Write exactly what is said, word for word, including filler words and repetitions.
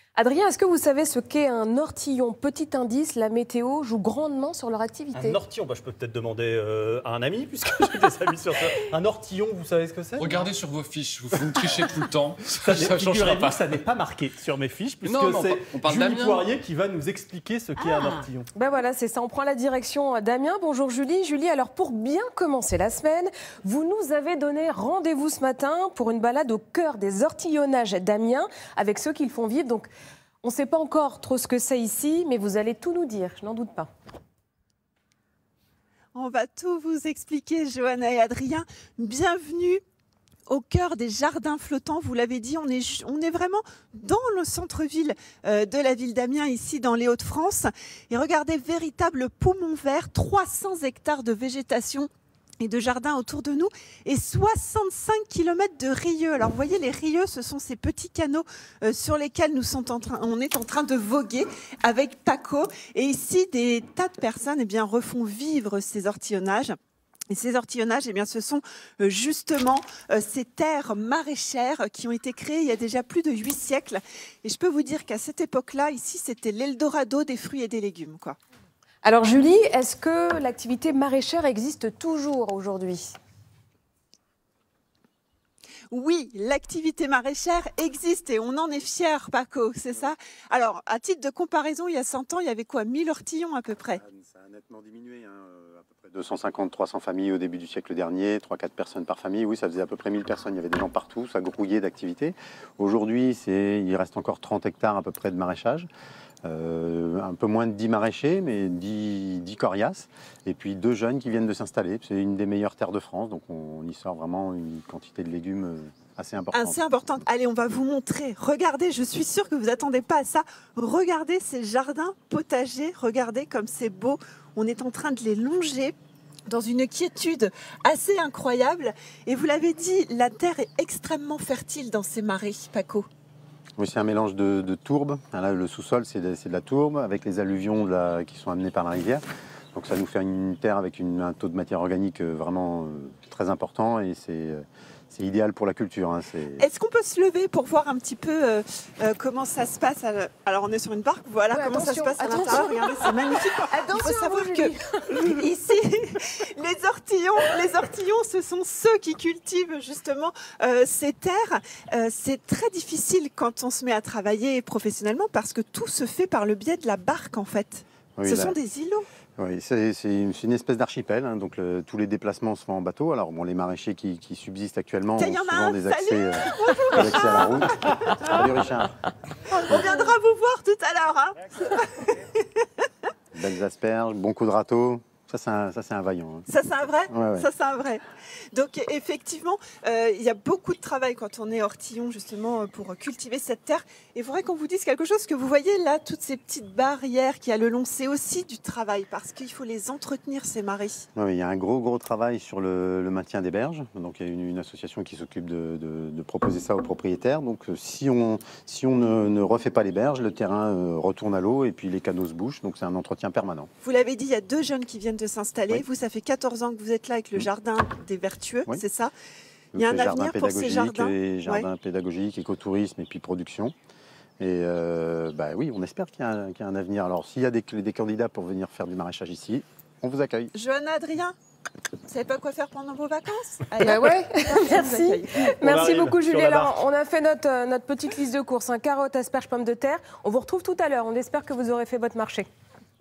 Adrien, est-ce que vous savez ce qu'est un ortillon? Petit indice, la météo joue grandement sur leur activité. Un ortillon, bah, je peux peut-être demander euh, à un ami, puisque j'ai des amis sur ça. Un ortillon, vous savez ce que c'est? Regardez sur vos fiches, vous, vous me trichez tout le temps. Ça ne changera pas. Ça n'est pas marqué sur mes fiches, puisque c'est Julie Poirier qui va nous expliquer ce qu'est ah. un ortillon. Ben voilà, c'est ça, on prend la direction d'Amiens. Bonjour Julie. Julie, alors pour bien commencer la semaine, vous nous avez donné rendez-vous ce matin pour une balade au cœur des ortillonnages d'Amiens, avec ceux qui le font vivre. Donc, on ne sait pas encore trop ce que c'est ici, mais vous allez tout nous dire, je n'en doute pas. On va tout vous expliquer, Johanna et Adrien. Bienvenue au cœur des jardins flottants. Vous l'avez dit, on est, on est vraiment dans le centre-ville euh, de la ville d'Amiens, ici dans les Hauts-de-France. Et regardez, véritable poumon vert, trois cents hectares de végétation et de jardins autour de nous, et soixante-cinq kilomètres de rieux. Alors vous voyez, les rieux, ce sont ces petits canaux euh, sur lesquels nous sommes en train, on est en train de voguer avec Paco. Et ici, des tas de personnes eh bien, refont vivre ces ortillonnages. Et ces ortillonnages, eh bien, ce sont euh, justement euh, ces terres maraîchères qui ont été créées il y a déjà plus de huit siècles. Et je peux vous dire qu'à cette époque-là, ici, c'était l'Eldorado des fruits et des légumes, quoi. Alors Julie, est-ce que l'activité maraîchère existe toujours aujourd'hui? Oui, l'activité maraîchère existe et on en est fiers, Paco, c'est ça? Alors, à titre de comparaison, il y a cent ans, il y avait quoi, mille ortillons à peu près? Ça a nettement diminué, hein, à peu près deux cent cinquante à trois cents familles au début du siècle dernier, trois à quatre personnes par famille. Oui, ça faisait à peu près mille personnes, il y avait des gens partout, ça grouillait d'activités. Aujourd'hui, il reste encore trente hectares à peu près de maraîchage. Euh, un peu moins de dix maraîchers, mais dix, dix coriaces, et puis deux jeunes qui viennent de s'installer. C'est une des meilleures terres de France, donc on, on y sort vraiment une quantité de légumes assez importante. Assez importante. Allez, on va vous montrer. Regardez, je suis sûre que vous n'attendez pas à ça. Regardez ces jardins potagers, regardez comme c'est beau. On est en train de les longer dans une quiétude assez incroyable. Et vous l'avez dit, la terre est extrêmement fertile dans ces marais, Paco. Oui, c'est un mélange de, de tourbe. Là, le sous-sol, c'est de, de la tourbe avec les alluvions de la, qui sont amenées par la rivière. Donc ça nous fait une terre avec une, un taux de matière organique vraiment euh, très important et c'est euh, idéal pour la culture. Hein, Est-ce qu'on peut se lever pour voir un petit peu euh, euh, comment ça se passe à, Alors on est sur une barque, voilà ouais, comment ça se passe à l'intérieur. Regardez, c'est magnifique. Attention, il faut savoir que ici, les ortillons, les ortillons, ce sont ceux qui cultivent justement euh, ces terres. Euh, c'est très difficile quand on se met à travailler professionnellement parce que tout se fait par le biais de la barque en fait. Oui, ce là. sont des îlots. Oui, c'est une, une espèce d'archipel, hein, donc le, tous les déplacements se font en bateau. Alors bon, les maraîchers qui, qui subsistent actuellement Tiens, ont souvent un, des accès, euh, des accès à la route. Salut Richard. On viendra vous voir tout à l'heure. Hein. Belles asperges, bon coup de râteau. Ça, c'est un, un vaillant. Hein. Ça, c'est un vrai ouais, ouais. Ça, c'est un vrai. Donc, effectivement, euh, il y a beaucoup de travail quand on est ortillon, justement, pour cultiver cette terre. Et il faudrait qu'on vous dise quelque chose, que vous voyez là, toutes ces petites barrières qu'il y a le long, c'est aussi du travail, parce qu'il faut les entretenir, ces marais. Oui, il y a un gros, gros travail sur le, le maintien des berges. Donc, il y a une, une association qui s'occupe de, de, de proposer ça aux propriétaires. Donc, si on, si on ne, ne refait pas les berges, le terrain euh, retourne à l'eau et puis les canaux se bouchent. Donc, c'est un entretien permanent. Vous l'avez dit, il y a deux jeunes qui viennent de s'installer. Oui. Vous, ça fait quatorze ans que vous êtes là avec le jardin des Vertueux, oui. c'est ça? Il y a un avenir pour ces jardins. Et jardin ouais. pédagogique, écotourisme et puis production. Et euh, bah oui, on espère qu'il y, qu y a un avenir. Alors, s'il y a des, des candidats pour venir faire du maraîchage ici, on vous accueille. Johanna, Adrien, vous savez pas quoi faire pendant vos vacances? Allez, bah ouais. Merci. Merci beaucoup, Julie. Alors, on a fait notre, notre petite liste de courses, hein, carottes, asperges, pommes de terre. On vous retrouve tout à l'heure. On espère que vous aurez fait votre marché.